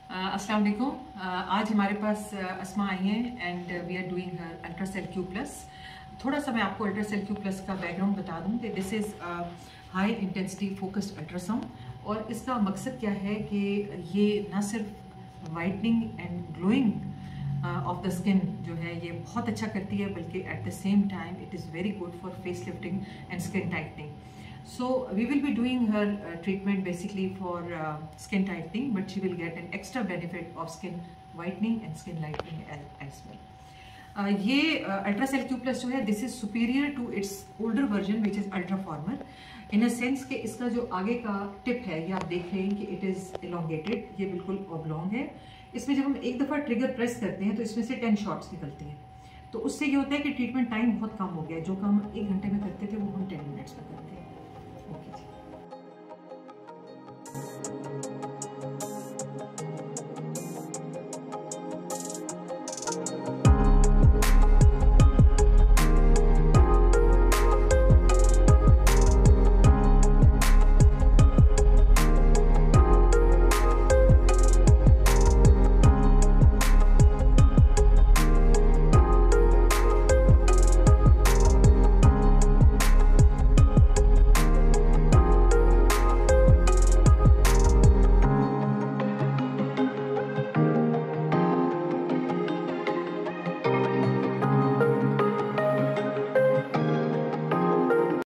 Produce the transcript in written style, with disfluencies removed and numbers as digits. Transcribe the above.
अस्सलाम वालेकुम। आज हमारे पास अस्मा आई हैं and we are doing her Ultracel Q plus. थोड़ा सा मैं आपको अल्ट्रासेल क्यू प्लस का बैकग्राउंड बता दूं कि this is high intensity focused ultrasound. और इसका मकसद क्या है कि ये ना सिर्फ whitening and glowing of the skin जो है ये बहुत अच्छा करती है, बल्कि at the same time it is very good for face lifting and skin tightening. So we will be doing her treatment basically for skin tightening, but she will get an extra benefit of skin whitening and skin lightening as well. ये अल्ट्रासेल Q plus जो है this is superior to its older version which is Ultraformer in a sense कि इसका जो आगे का tip है ये आप देख रहे हैं कि इट इज एलोंगेटेड, ये बिल्कुल ऑब्लॉन्ग है. इसमें जब हम एक दफ़ा ट्रिगर प्रेस करते हैं तो इसमें से 10 शॉट्स निकलते हैं. तो उससे ये होता है कि ट्रीटमेंट टाइम बहुत कम हो गया. जो काम 1 घंटे में करते थे वो हम 10 मिनट्स में करते हैं. ओके.